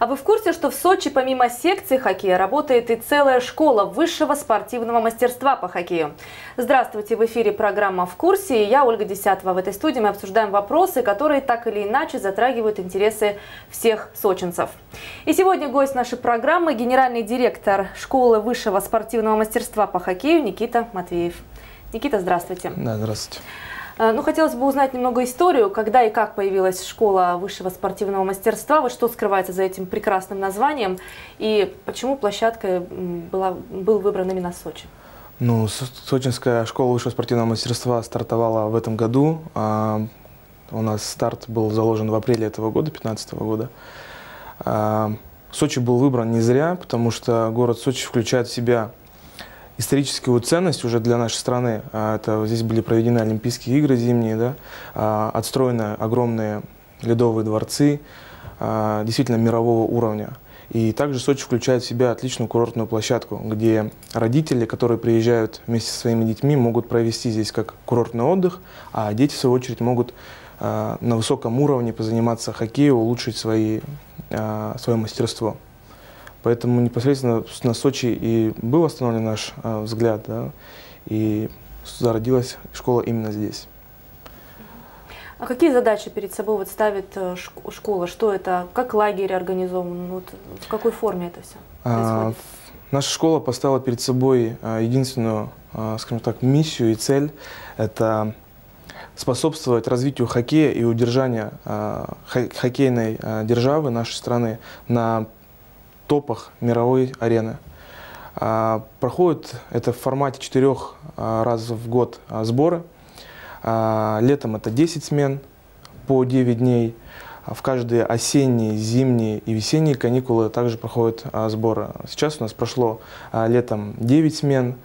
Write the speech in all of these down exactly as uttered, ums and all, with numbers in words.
А вы в курсе, что в Сочи помимо секции хоккея работает и целая школа высшего спортивного мастерства по хоккею? Здравствуйте, в эфире программа «В курсе». И я, Ольга Десятова. В этой студии мы обсуждаем вопросы, которые так или иначе затрагивают интересы всех сочинцев. И сегодня гость нашей программы – генеральный директор школы высшего спортивного мастерства по хоккею Никита Матвеев. Никита, здравствуйте. Да, здравствуйте. Ну, хотелось бы узнать немного историю, когда и как появилась школа высшего спортивного мастерства, вот что скрывается за этим прекрасным названием, и почему площадка была, был выбран именно Сочи? Ну, Сочинская школа высшего спортивного мастерства стартовала в этом году. А у нас старт был заложен в апреле этого года, две тысячи пятнадцатого года. А Сочи был выбран не зря, потому что город Сочи включает в себя историческую ценность уже для нашей страны. Это, здесь были проведены Олимпийские игры зимние, да, отстроены огромные ледовые дворцы, действительно мирового уровня. И также Сочи включает в себя отличную курортную площадку, где родители, которые приезжают вместе со своими детьми, могут провести здесь как курортный отдых, а дети, в свою очередь, могут на высоком уровне позаниматься хоккеем, улучшить свои, свое мастерство. Поэтому непосредственно на Сочи и был остановлен наш э, взгляд, да, и зародилась школа именно здесь. А какие задачи перед собой вот ставит школа? Что это? Как лагерь организован? Вот в какой форме это все происходит? А, наша школа поставила перед собой единственную, скажем так, миссию и цель – это способствовать развитию хоккея и удержанию хоккейной державы нашей страны на топах мировой арены. Проходит это в формате четырех раз в год сборы. Летом это десять смен по девять дней. В каждые осенние, зимние и весенние каникулы также проходят сборы. Сейчас у нас прошло летом девять смен.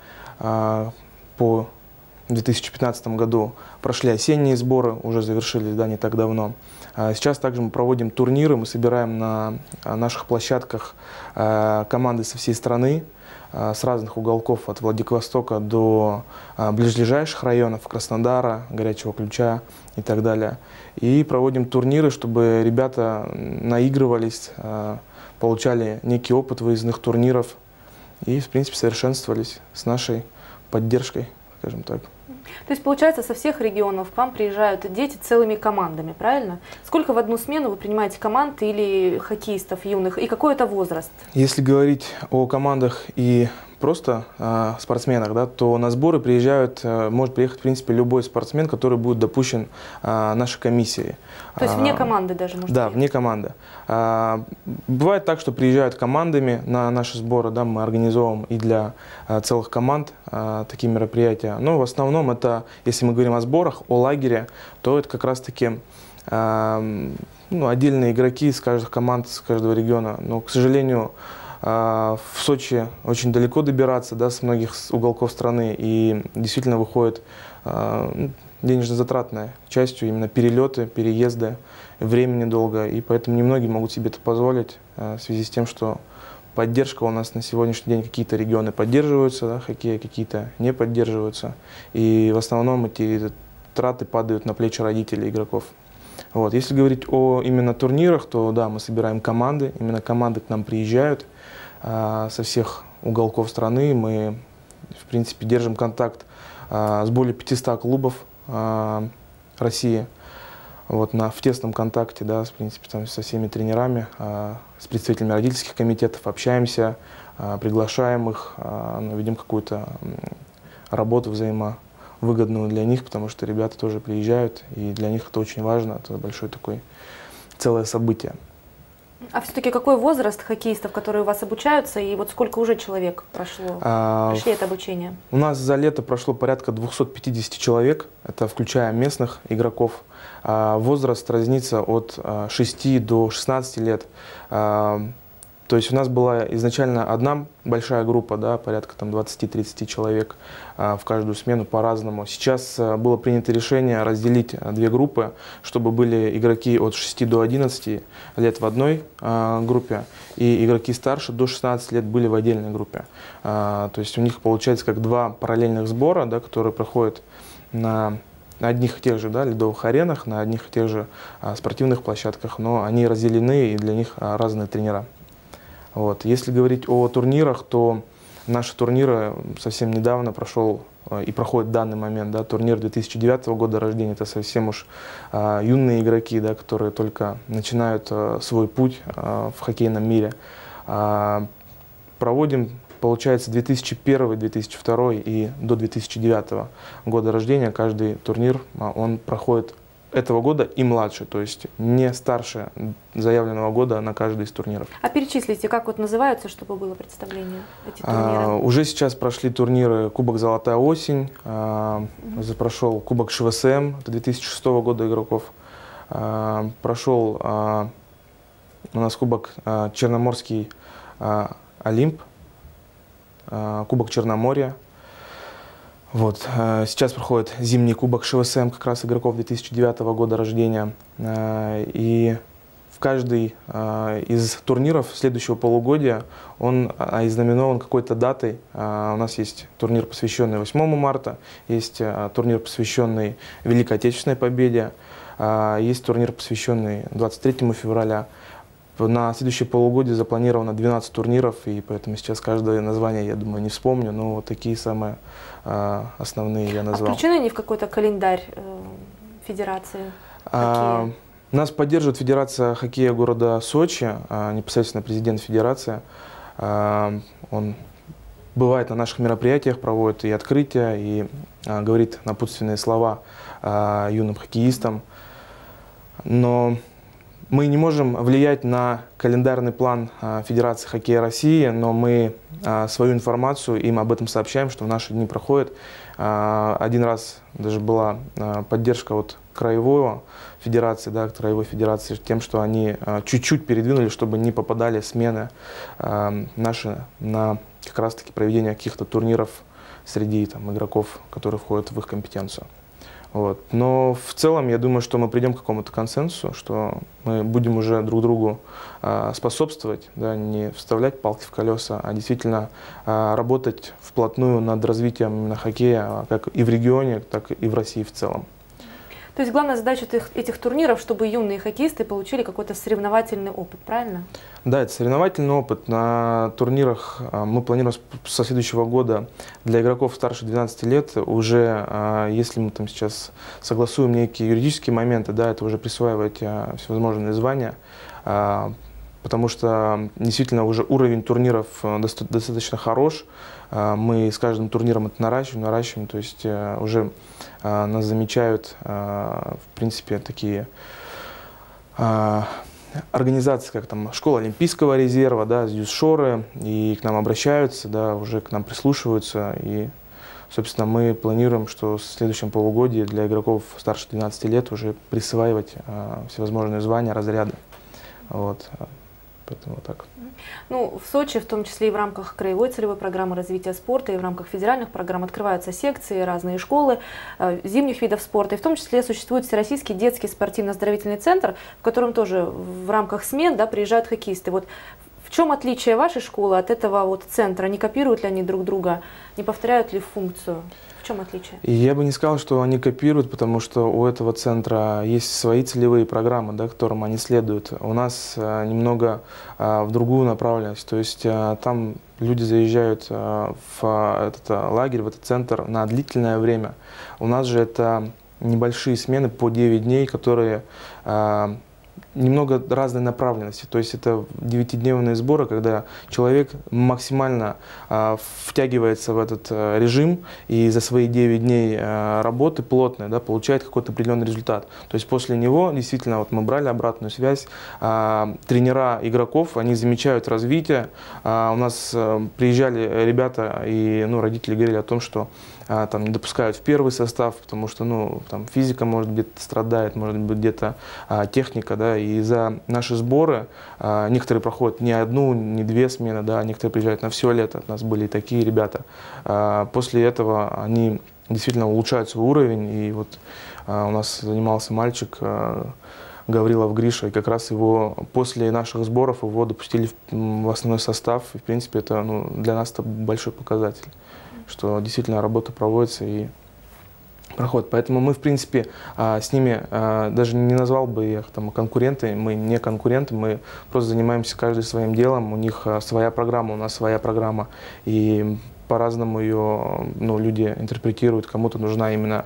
По две тысячи пятнадцатому году прошли осенние сборы, уже завершились, да, не так давно. Сейчас также мы проводим турниры, мы собираем на наших площадках команды со всей страны, с разных уголков, от Владивостока до ближайших районов, Краснодара, Горячего Ключа и так далее. И проводим турниры, чтобы ребята наигрывались, получали некий опыт выездных турниров и, в принципе, совершенствовались с нашей поддержкой, скажем так. То есть, получается, со всех регионов к вам приезжают дети целыми командами, правильно? Сколько в одну смену вы принимаете команд или хоккеистов юных, и какой это возраст? Если говорить о командах и просто э, спортсменах, да, то на сборы приезжают, э, может приехать, в принципе, любой спортсмен, который будет допущен э, нашей комиссией. То есть вне команды даже можно? Да, приехать? вне команды. А, бывает так, что приезжают командами на наши сборы, да, мы организовываем и для а, целых команд а, такие мероприятия. Но в основном это, если мы говорим о сборах, о лагере, то это как раз-таки а, ну, отдельные игроки из каждых команд, из каждого региона. Но, к сожалению, а, в Сочи очень далеко добираться, да, с многих уголков страны, и действительно выходит а, денежно-затратной частью именно перелеты, переезды, времени долго, и поэтому немногие могут себе это позволить в связи с тем, что поддержка у нас на сегодняшний день, какие-то регионы поддерживаются, да, хоккея, какие-то не поддерживаются, и в основном эти траты падают на плечи родителей игроков. Вот. Если говорить о именно турнирах, то да, мы собираем команды, именно команды к нам приезжают а, со всех уголков страны, мы в принципе держим контакт а, с более пятисот клубов России, вот, на, в тесном контакте, да, в принципе, там, со всеми тренерами, а, с представителями родительских комитетов, общаемся, а, приглашаем их, а, ну, ведем какую-то работу взаимовыгодную для них, потому что ребята тоже приезжают, и для них это очень важно, это большое такое целое событие. А все-таки какой возраст хоккеистов, которые у вас обучаются, и вот сколько уже человек прошло, а, прошли это обучение? У нас за лето прошло порядка двухсот пятидесяти человек, это включая местных игроков. А, возраст разнится от а, шести до шестнадцати лет. А, то есть у нас была изначально одна большая группа, да, порядка там двадцати-тридцати человек а, в каждую смену по-разному. Сейчас а, было принято решение разделить а, две группы, чтобы были игроки от шести до одиннадцати лет в одной а, группе, и игроки старше до шестнадцати лет были в отдельной группе. А, то есть у них получается как два параллельных сбора, да, которые проходят на на одних и тех же, да, ледовых аренах, на одних и тех же а, спортивных площадках, но они разделены и для них а, разные тренера. Вот. Если говорить о турнирах, то наши турниры совсем недавно прошел а, и проходит в данный момент, да, турнир две тысячи девятого года рождения. Это совсем уж а, юные игроки, да, которые только начинают а, свой путь а, в хоккейном мире. А, проводим, получается, две тысячи первый, две тысячи второй и до две тысячи девятого года рождения. Каждый турнир он проходит этого года и младше, то есть не старше заявленного года на каждый из турниров. А перечислите, как вот называются, чтобы было представление этих турниров? А, уже сейчас прошли турниры Кубок «Золотая осень», а, угу. прошел Кубок ШВСМ, это две тысячи шестого года игроков, а, прошел а, у нас Кубок а, Черноморский а, Олимп, Кубок Черноморья. Вот. Сейчас проходит зимний кубок ШВСМ, как раз игроков две тысячи девятого года рождения. И в каждый из турниров следующего полугодия он ознаменован какой-то датой. У нас есть турнир, посвященный восьмому марта, есть турнир, посвященный Великой Отечественной победе, есть турнир, посвященный двадцать третьему февраля. На следующее полугодие запланировано двенадцать турниров, и поэтому сейчас каждое название, я думаю, не вспомню, но вот такие самые а, основные я назвал. А включены они в какой-то календарь э, федерации а, Нас поддерживает Федерация хоккея города Сочи, а, непосредственно президент федерации. А, он бывает на наших мероприятиях, проводит и открытия, и а, говорит напутственные слова а, юным хоккеистам. Но мы не можем влиять на календарный план а, Федерации хоккея России, но мы а, свою информацию им об этом сообщаем, что в наши дни проходит. А, один раз даже была а, поддержка от краевого федерации, да, краевой федерации тем, что они чуть-чуть а, передвинули, чтобы не попадали смены а, наши на как раз-таки проведение каких-то турниров среди там, игроков, которые входят в их компетенцию. Вот. Но в целом я думаю, что мы придем к какому-то консенсусу, что мы будем уже друг другу а, способствовать, да, не вставлять палки в колеса, а действительно а, работать вплотную над развитием именно хоккея как и в регионе, так и в России в целом. То есть главная задача этих, этих турниров, чтобы юные хоккеисты получили какой-то соревновательный опыт, правильно? Да, это соревновательный опыт. На турнирах мы планируем со следующего года для игроков старше двенадцати лет уже, если мы там сейчас согласуем некие юридические моменты, да, это уже присваивать всевозможные звания, потому что действительно уже уровень турниров достаточно хорош. Мы с каждым турниром это наращиваем, наращиваем, то есть уже нас замечают, в принципе, такие организации, как там Школа Олимпийского резерва, да, Зюзшоры, и к нам обращаются, да, уже к нам прислушиваются. И, собственно, мы планируем, что в следующем полугодии для игроков старше двенадцати лет уже присваивать всевозможные звания, разряды. Вот. Поэтому вот так. Ну, в Сочи, в том числе и в рамках краевой целевой программы развития спорта, и в рамках федеральных программ открываются секции, разные школы э, зимних видов спорта. И в том числе существует Всероссийский детский спортивно-оздоровительный центр, в котором тоже в рамках смен, да, приезжают хоккеисты. Вот в чем отличие вашей школы от этого вот центра? Не копируют ли они друг друга? Не повторяют ли функцию? В чем отличие? Я бы не сказал, что они копируют, потому что у этого центра есть свои целевые программы, да, которым они следуют. У нас а, немного а, в другую направленность. То есть а, там люди заезжают а, в а, этот а, лагерь, в этот центр на длительное время. У нас же это небольшие смены по девять дней, которые а, немного разной направленности. То есть это девятидневные сборы, когда человек максимально а, втягивается в этот а, режим и за свои девять дней а, работы плотной, да, получает какой-то определенный результат. То есть после него действительно вот мы брали обратную связь, а, тренера игроков, они замечают развитие. А, у нас а, приезжали ребята и ну, родители говорили о том, что а, там не допускают в первый состав, потому что ну, там, физика может где-то страдает, может быть где-то а, техника, да, и за наши сборы а, некоторые проходят не одну, не две смены, да, некоторые приезжают на все лето, у нас были и такие ребята. А, после этого они действительно улучшают свой уровень, и вот а, у нас занимался мальчик, а, Гаврилов Гриша, и как раз его после наших сборов его допустили в, в основной состав, и в принципе это ну, для нас это большой показатель, что действительно работа проводится и проходит. Поэтому мы, в принципе, с ними даже не назвал бы их там конкуренты, мы не конкуренты, мы просто занимаемся каждый своим делом, у них своя программа, у нас своя программа, и по-разному ее, ну, люди интерпретируют, кому-то нужна именно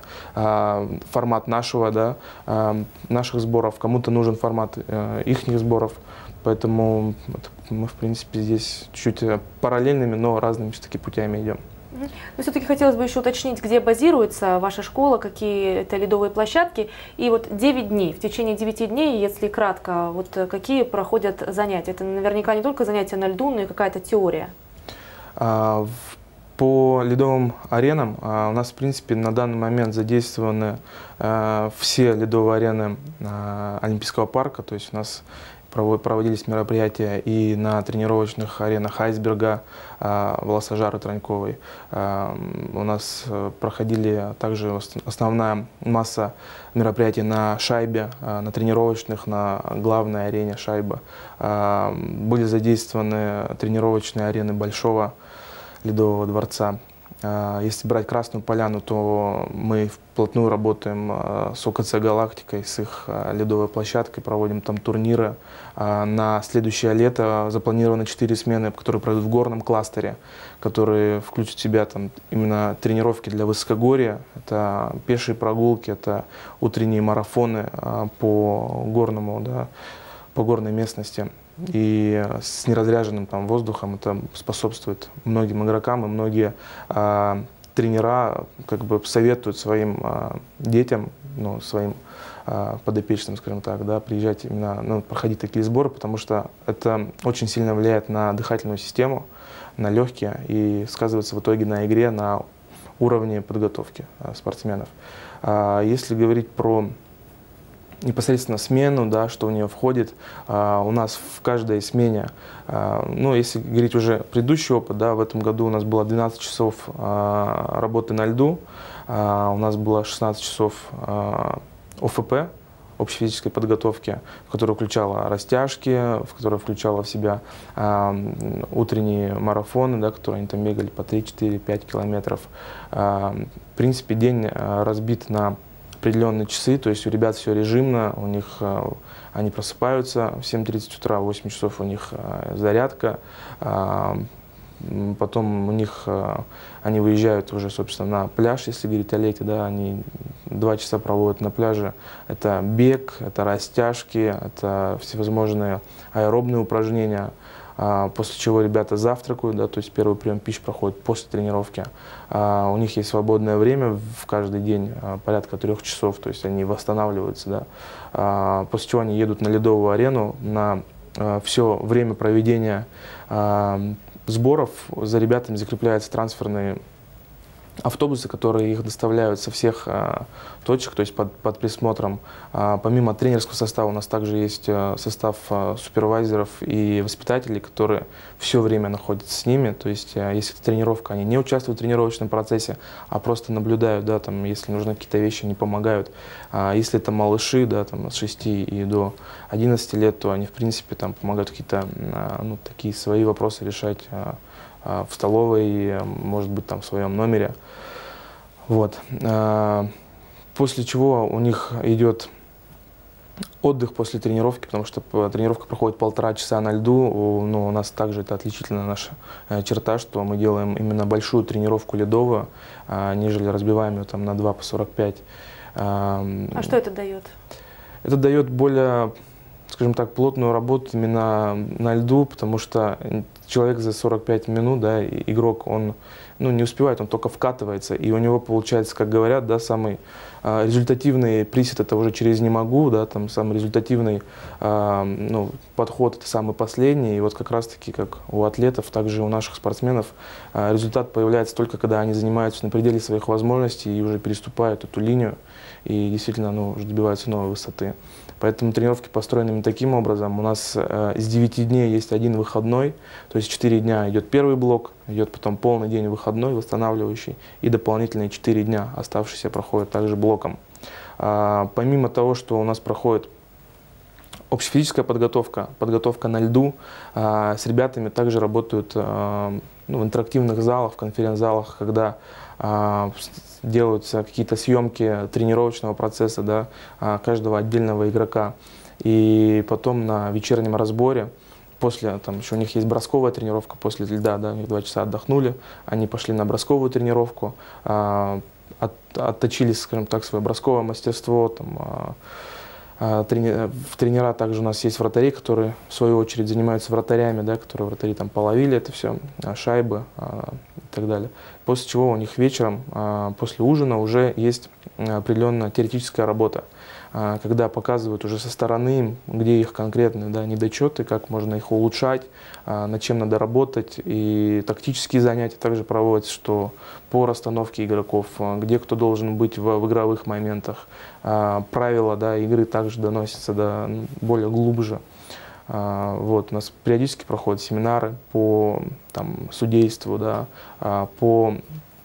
формат нашего, да, наших сборов, кому-то нужен формат ихних сборов, поэтому мы, в принципе, здесь чуть-чуть параллельными, но разными все-таки путями идем. Но все-таки хотелось бы еще уточнить, где базируется ваша школа, какие это ледовые площадки. И вот девять дней, в течение девяти дней, если кратко, вот какие проходят занятия? Это наверняка не только занятия на льду, но и какая-то теория. А, по ледовым аренам а, у нас, в принципе, на данный момент задействованы а, все ледовые арены а, Олимпийского парка. То есть у нас проводились мероприятия и на тренировочных аренах Айсберга, Волосожара, Траньковой. У нас проходили также основная масса мероприятий на шайбе, на тренировочных, на главной арене шайба. Были задействованы тренировочные арены Большого ледового дворца. Если брать Красную Поляну, то мы вплотную работаем с ОКЦ «Галактикой», с их ледовой площадкой, проводим там турниры. На следующее лето запланировано четыре смены, которые пройдут в горном кластере, которые включат в себя там именно тренировки для высокогорья. Это пешие прогулки, это утренние марафоны по горному, да, по горной местности. И с неразряженным там воздухом это способствует многим игрокам, и многие э, тренера как бы советуют своим э, детям, ну, своим э, подопечным, скажем так, да, приезжать именно, ну, проходить такие сборы, потому что это очень сильно влияет на дыхательную систему, на легкие и сказывается в итоге на игре, на уровне подготовки э, спортсменов. А если говорить про непосредственно смену, да, что в нее входит. А, у нас в каждой смене, а, ну, если говорить уже предыдущий опыт, да, в этом году у нас было двенадцать часов а, работы на льду, а, у нас было шестнадцать часов а, ОФП, общей физической подготовки, которая включала растяжки, в которая включала в себя а, утренние марафоны, да, которые они там бегали по три, четыре, пять километров. А, в принципе, день а, разбит на определенные часы, то есть у ребят все режимно, у них, они просыпаются в семь тридцать утра, в восемь часов у них зарядка, потом у них, они выезжают уже, собственно, на пляж, если говорить о лете, да, они два часа проводят на пляже, это бег, это растяжки, это всевозможные аэробные упражнения. После чего ребята завтракают, да, то есть первый прием пищи проходит после тренировки. У них есть свободное время в каждый день, порядка трех часов, то есть они восстанавливаются. Да. После чего они едут на ледовую арену. На все время проведения сборов за ребятами закрепляются трансферные автобусы, которые их доставляют со всех а, точек, то есть под, под присмотром. А, помимо тренерского состава у нас также есть а, состав а, супервайзеров и воспитателей, которые все время находятся с ними. То есть а, если это тренировка, они не участвуют в тренировочном процессе, а просто наблюдают, да, там, если нужны какие-то вещи, они помогают. А, если это малыши, да, там, с шести и до одиннадцати лет, то они в принципе там, помогают какие-то а, ну, такие свои вопросы решать а, в столовой, может быть, там в своем номере. Вот. После чего у них идет отдых после тренировки, потому что тренировка проходит полтора часа на льду. Но у нас также это отличительная наша черта, что мы делаем именно большую тренировку ледовую, нежели разбиваем ее там на два по сорок пять. А что это дает? Это дает более, скажем так, плотную работу именно на льду, потому что человек за сорок пять минут, да, игрок, он ну, не успевает, он только вкатывается, и у него получается, как говорят, да, самый э, результативный присед это уже через «не могу», да, там самый результативный э, ну, подход это самый последний, и вот как раз-таки, как у атлетов, также у наших спортсменов, э, результат появляется только когда они занимаются на пределе своих возможностей и уже переступают эту линию, и действительно, ну, уже добиваются новой высоты. Поэтому тренировки построены именно таким образом. У нас э, с девяти дней есть один выходной, то есть четыре дня идет первый блок, идет потом полный день выходной, восстанавливающий, и дополнительные четыре дня оставшиеся проходят также блоком. А, помимо того, что у нас проходит общефизическая подготовка, подготовка на льду. С ребятами также работают ну, в интерактивных залах, в конференц-залах, когда делаются какие-то съемки тренировочного процесса, да, каждого отдельного игрока. И потом на вечернем разборе, после, там еще у них есть бросковая тренировка после льда, да, они два часа отдохнули, они пошли на бросковую тренировку, от, отточили, скажем так, свое бросковое мастерство. Там, трени, тренера также у нас есть вратари, которые в свою очередь занимаются вратарями, да, которые вратари там половили это все, шайбы и так далее. После чего у них вечером, после ужина уже есть определенная теоретическая работа, когда показывают уже со стороны, где их конкретные, да, недочеты, как можно их улучшать, над чем надо работать. И тактические занятия также проводятся, что по расстановке игроков, где кто должен быть в, в игровых моментах. Правила, да, игры также доносятся до более глубже. Вот, у нас периодически проходят семинары по там, судейству, да, по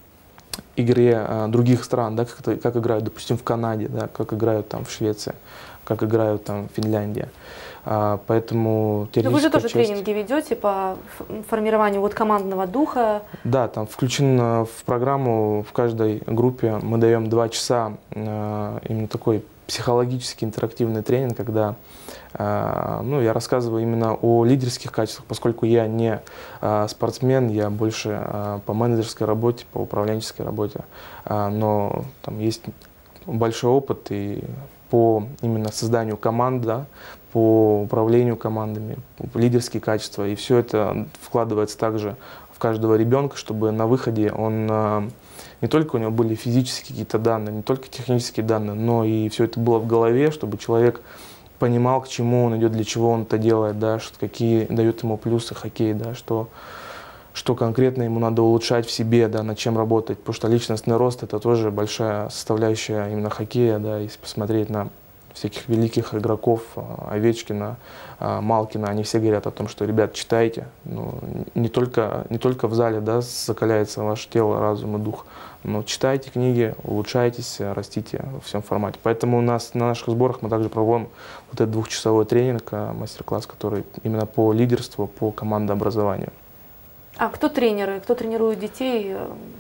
игре а, других стран, да, как, это, как играют, допустим, в Канаде, да, как играют там в Швеции, как играют там в Финляндии. А, поэтому Но вы же тоже часть... тренинги ведете по формированию вот командного духа? Да, там включен в программу, в каждой группе мы даем два часа а, именно такой психологический интерактивный тренинг, когда а, ну, я рассказываю именно о лидерских качествах, поскольку я не а, спортсмен, я больше а, по менеджерской работе, по управленческой работе, а, но там есть большой опыт и по именно созданию команд, да, по управлению командами, лидерские качества, и все это вкладывается также в каждого ребенка, чтобы на выходе он а, не только у него были физические какие-то данные, не только технические данные, но и все это было в голове, чтобы человек понимал, к чему он идет, для чего он это делает, да, что, какие дают ему плюсы хоккей, да, что, что конкретно ему надо улучшать в себе, да, над чем работать. Потому что личностный рост – это тоже большая составляющая именно хоккея, да, если посмотреть на всяких великих игроков, Овечкина, Малкина, они все говорят о том, что, ребят, читайте. Ну, не только, не только в зале, да, закаляется ваше тело, разум и дух, но читайте книги, улучшайтесь, растите во всем формате. Поэтому у нас на наших сборах мы также проводим вот этот двухчасовой тренинг, мастер-класс, который именно по лидерству, по командообразованию. А кто тренеры, кто тренирует детей?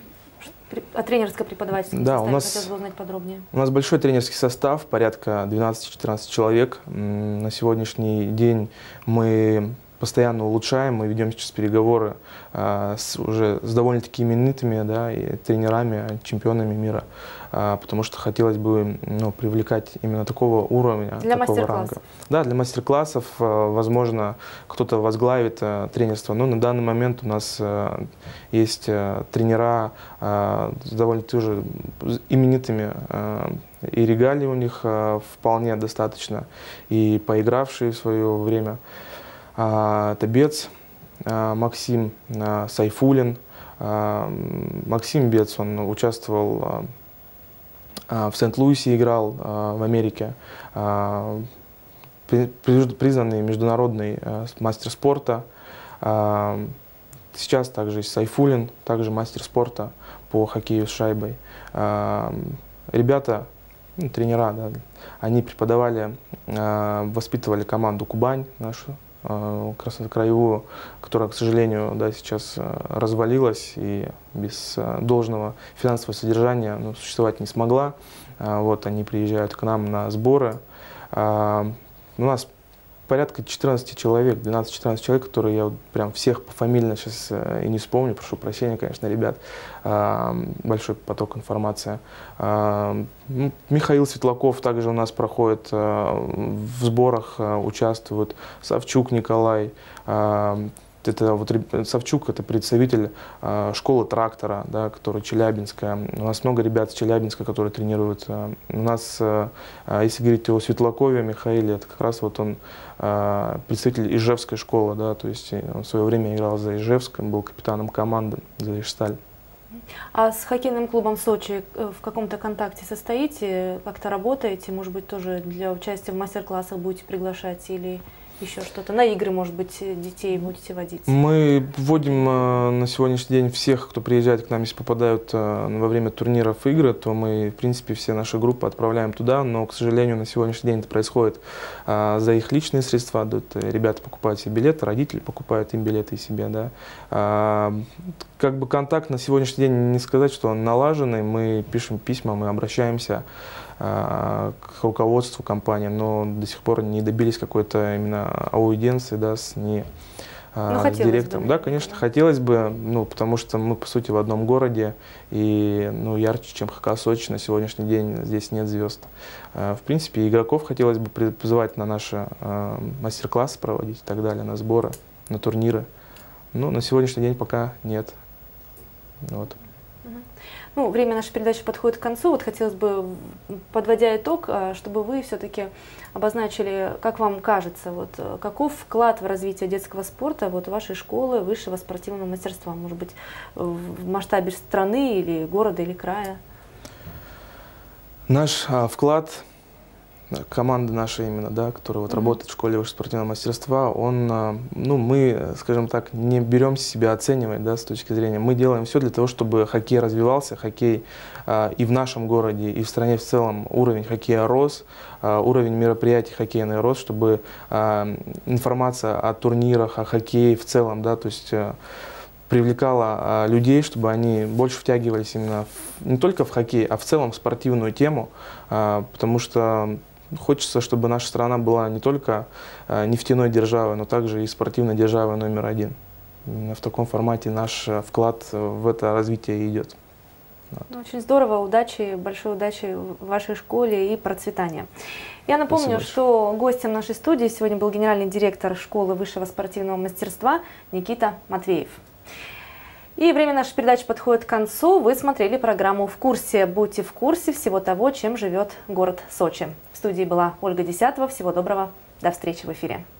О тренерской преподавательской да, составе у нас, хотелось бы узнать подробнее. У нас большой тренерский состав, порядка двенадцати-четырнадцати человек. На сегодняшний день мы постоянно улучшаем, мы ведем сейчас переговоры а, с, уже с довольно-таки именитыми, да, и тренерами, чемпионами мира, а, потому что хотелось бы, ну, привлекать именно такого уровня, для такого ранга. Да, для мастер-классов, а, возможно, кто-то возглавит а, тренерство, но на данный момент у нас а, есть а, тренера а, с довольно-таки уже именитыми, а, и регалий у них а, вполне достаточно, и поигравшие в свое время. Это Бец, Максим Сайфулин. Максим Бец, он участвовал в Сент-Луисе, играл в Америке. Признанный международный мастер спорта. Сейчас также есть Сайфулин, также мастер спорта по хоккею с шайбой. Ребята, ну, тренера, да, они преподавали, воспитывали команду «Кубань», нашу краевую, которая, к сожалению, да, сейчас развалилась и без должного финансового содержания, ну, существовать не смогла. Вот они приезжают к нам на сборы. У нас порядка четырнадцати человек, двенадцать-четырнадцать человек, которые я вот прям всех пофамильно сейчас и не вспомню, прошу прощения, конечно, ребят, большой поток информации. Михаил Светлаков также у нас проходит в сборах, участвует, Савчук Николай. Это вот Савчук, это представитель э, школы трактора, да, которая Челябинская. У нас много ребят с Челябинска, которые тренируют. У нас, э, если говорить о Светлакове Михаиле, это как раз вот он э, представитель Ижевской школы, да, то есть он в свое время играл за Ижевск, был капитаном команды за Ижсталь. А с хоккейным клубом Сочи в каком-то контакте состоите, как-то работаете, может быть, тоже для участия в мастер-классах будете приглашать или... еще что-то? На игры, может быть, детей будете водить? Мы вводим на сегодняшний день всех, кто приезжает к нам, если попадают во время турниров игры, то мы, в принципе, все наши группы отправляем туда, но, к сожалению, на сегодняшний день это происходит за их личные средства. Ребята покупают себе билеты, родители покупают им билеты и себе, да. Как бы контакт на сегодняшний день, не сказать, что он налаженный, мы пишем письма, мы обращаемся к руководству компании, но до сих пор не добились какой-то именно аудиенции, да, с, не, ну, с директором. Бы, да, конечно, да. хотелось бы, ну, потому что мы, по сути, в одном городе, и ну, ярче, чем ХК Сочи, на сегодняшний день здесь нет звезд. В принципе, игроков хотелось бы призывать на наши мастер-классы проводить и так далее, на сборы, на турниры. Но на сегодняшний день пока нет. Вот. Ну, время нашей передачи подходит к концу. Вот хотелось бы, подводя итог, чтобы вы все-таки обозначили, как вам кажется, вот, каков вклад в развитие детского спорта вот, вашей школы высшего спортивного мастерства, может быть, в масштабе страны или города или края? Наш а, вклад, команда наша именно, да, которая вот, mm-hmm. работает в школе высшего спортивного мастерства, он, ну, мы, скажем так, не беремся себя оценивать, да, с точки зрения. Мы делаем все для того, чтобы хоккей развивался, хоккей а, и в нашем городе, и в стране в целом уровень хоккея рос, а, уровень мероприятий хоккейный рос, чтобы а, информация о турнирах, о хоккее в целом, да, то есть а, привлекала а, людей, чтобы они больше втягивались именно в, не только в хоккей, а в целом в спортивную тему, а, потому что хочется, чтобы наша страна была не только нефтяной державой, но также и спортивной державой номер один. Именно в таком формате наш вклад в это развитие идет. Вот. Очень здорово, удачи, большой удачи в вашей школе и процветания. Я напомню, Спасибо. Что гостем нашей студии сегодня был генеральный директор школы высшего спортивного мастерства Никита Матвеев. И время нашей передачи подходит к концу. Вы смотрели программу «В курсе». Будьте в курсе всего того, чем живет город Сочи. В студии была Ольга Десятова. Всего доброго. До встречи в эфире.